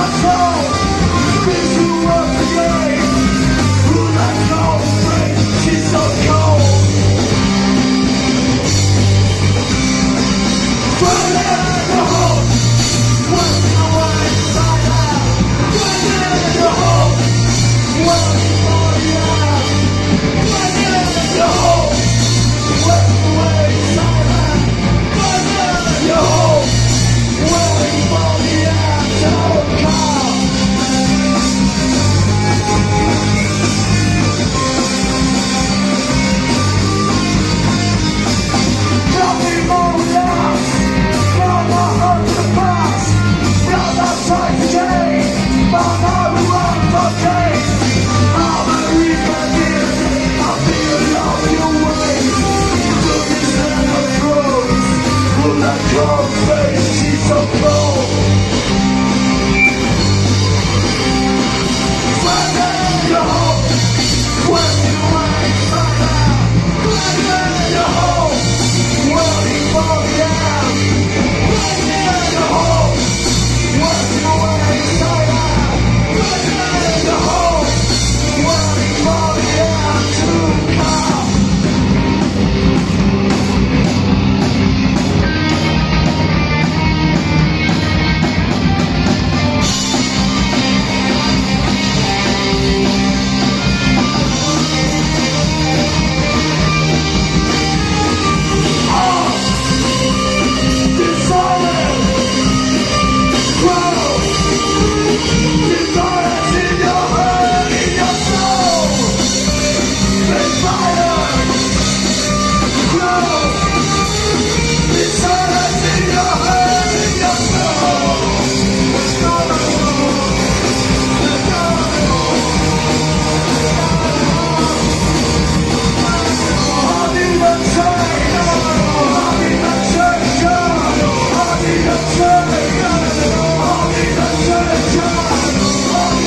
Your face, she's so cold. Find your home when you ain't found out. Find your home waiting for the out. Find your home when you ain't found out. Find your home waiting for the out to come.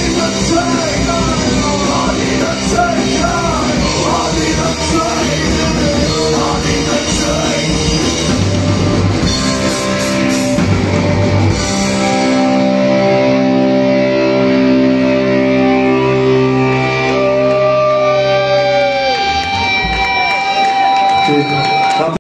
Take